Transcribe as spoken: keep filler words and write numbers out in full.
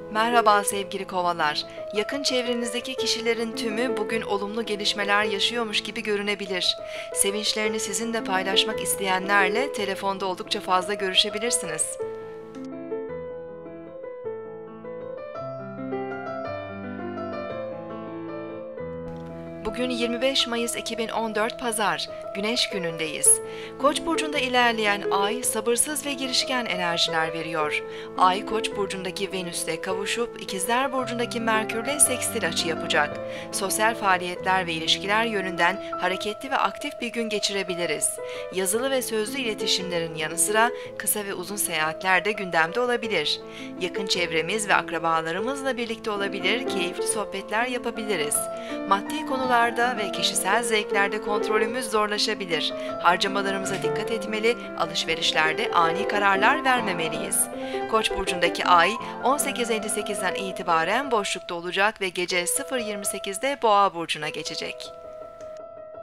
Merhaba sevgili kovalar. Yakın çevrenizdeki kişilerin tümü bugün olumlu gelişmeler yaşıyormuş gibi görünebilir. Sevinçlerini sizinle paylaşmak isteyenlerle telefonda oldukça fazla görüşebilirsiniz. Bugün yirmi beş Mayıs iki bin on dört Pazar, Güneş günündeyiz. Koç burcunda ilerleyen Ay, sabırsız ve girişken enerjiler veriyor. Ay, Koç burcundaki Venüs'le kavuşup İkizler burcundaki Merkür'le sekstil açı yapacak. Sosyal faaliyetler ve ilişkiler yönünden hareketli ve aktif bir gün geçirebiliriz. Yazılı ve sözlü iletişimlerin yanı sıra kısa ve uzun seyahatler de gündemde olabilir. Yakın çevremiz ve akrabalarımızla birlikte olabilir, keyifli sohbetler yapabiliriz. Maddi konular ve kişisel zevklerde kontrolümüz zorlaşabilir. Harcamalarımıza dikkat etmeli, alışverişlerde ani kararlar vermemeliyiz. Koç burcundaki Ay on sekiz elli sekizden itibaren boşlukta olacak ve gece sıfır yirmi sekizde Boğa burcuna geçecek.